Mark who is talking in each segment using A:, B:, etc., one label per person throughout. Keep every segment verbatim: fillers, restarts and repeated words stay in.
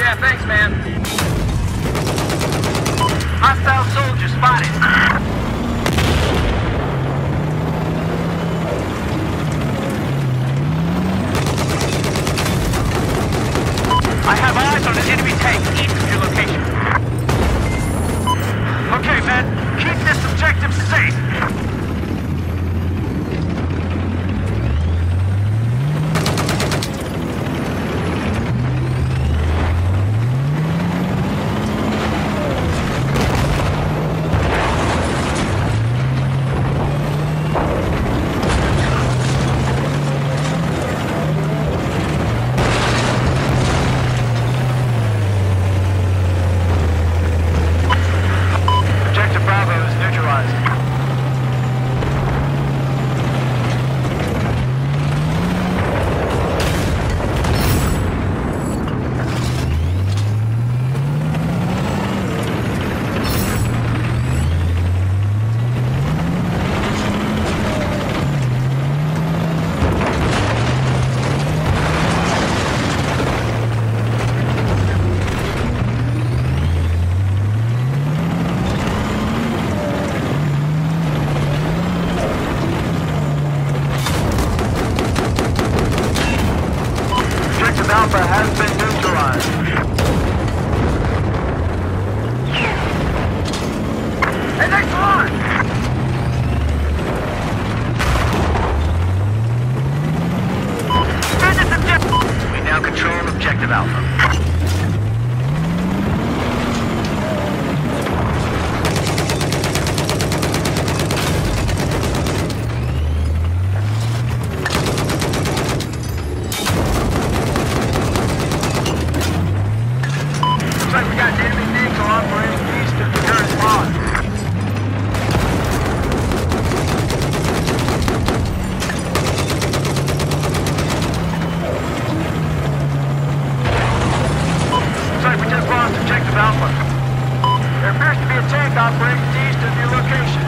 A: Yeah, thanks, man. Hostile soldier spotted. I have eyes on an enemy tank east of your location. Okay, man. Keep this objective safe. Alpha has been neutralized. Hey, next one! Finish objective! We now control objective Alpha. There appears to be a tank operating east of your location.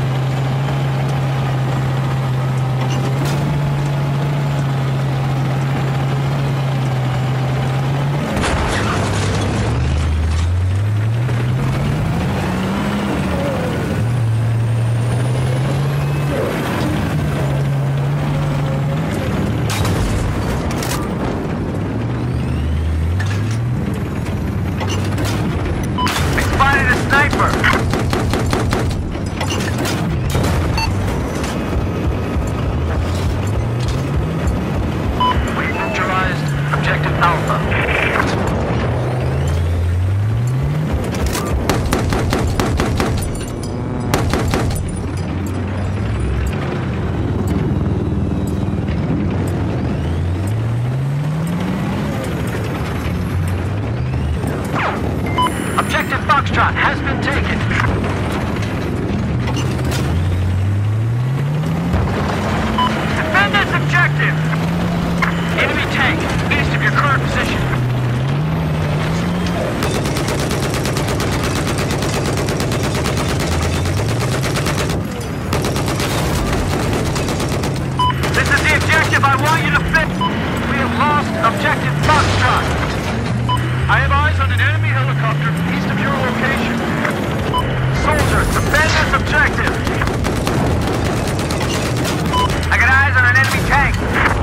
A: Foxtrot has been taken. Defend this objective! Enemy tank, east of your current position. This is the objective I want you to fit. We have lost objective Foxtrot. I have eyes on an enemy helicopter east of your location. Soldiers, defend this objective! I got eyes on an enemy tank!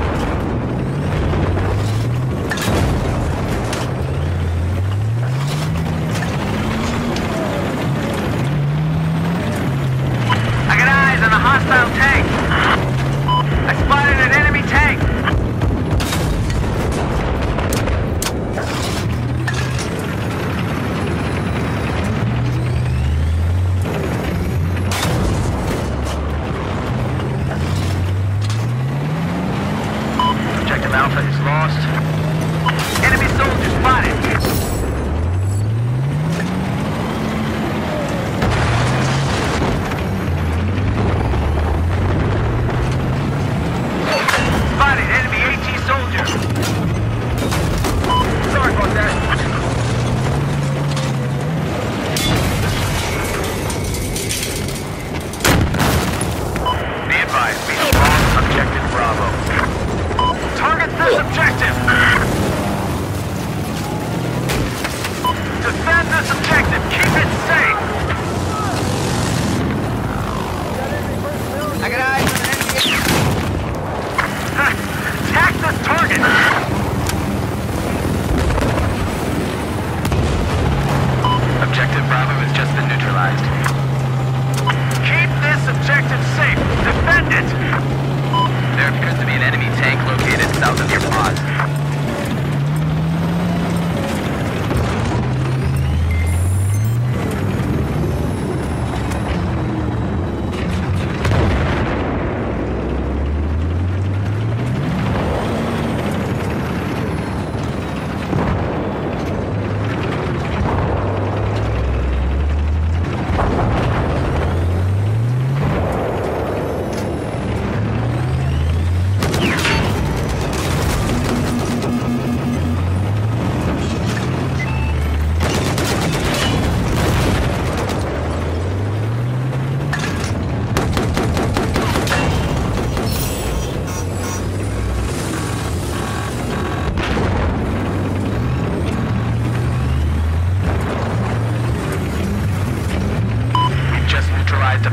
A: I got eyes on a hostile tank! I spotted an enemy tank! Alpha is lost. Enemy soldier spotted. Spotted enemy AT soldier. Sorry about that. Be advised, we have lost objective Bravo. Target this objective!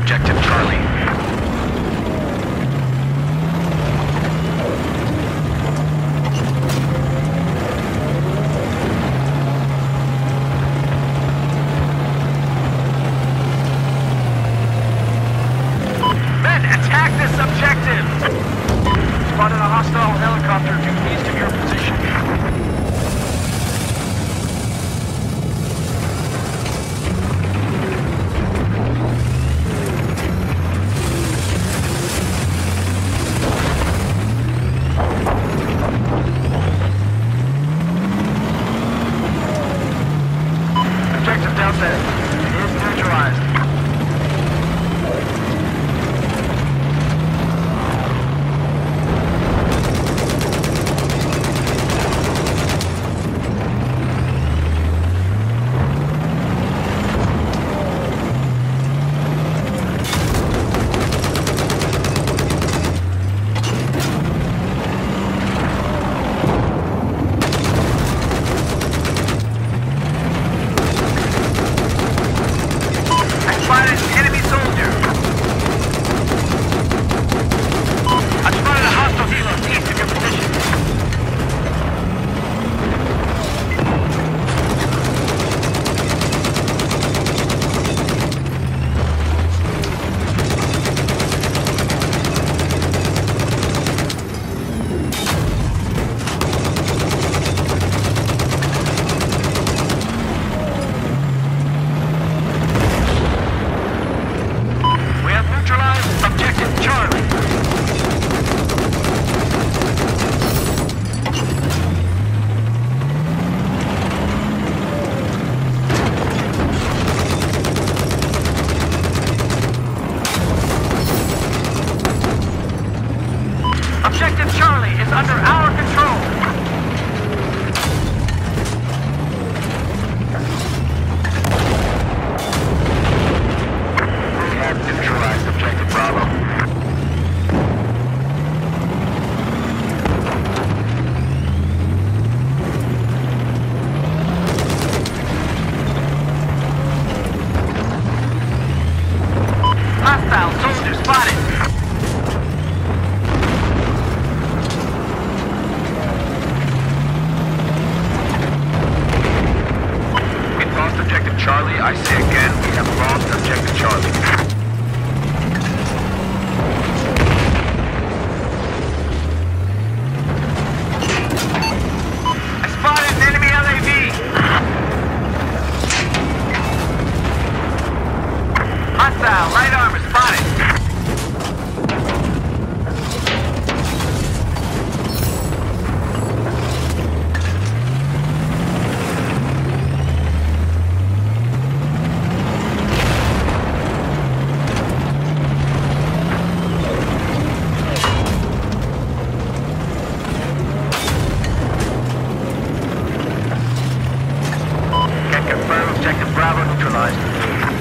A: objective Charlie. Men, attack this objective! Spotted a hostile helicopter due east of your position. Objective Delta is neutralized. Objective Charlie is under our control. We have neutralized Objective Bravo. Hostile soldier spotted. Objective Charlie, I say again, we have lost Objective Charlie. I spotted an enemy L A V! Hostile, light armor spotted! Objective Bravo neutralized.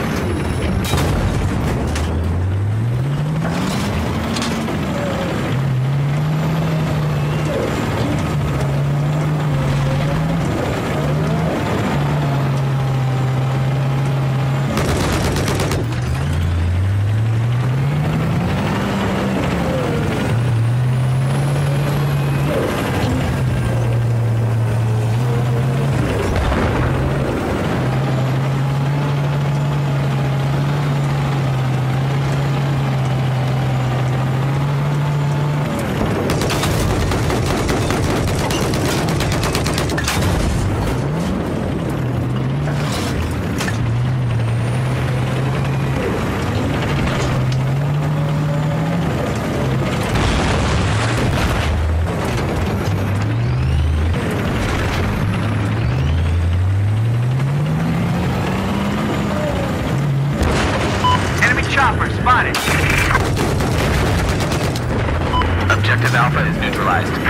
A: Chopper spotted. Objective Alpha is neutralized.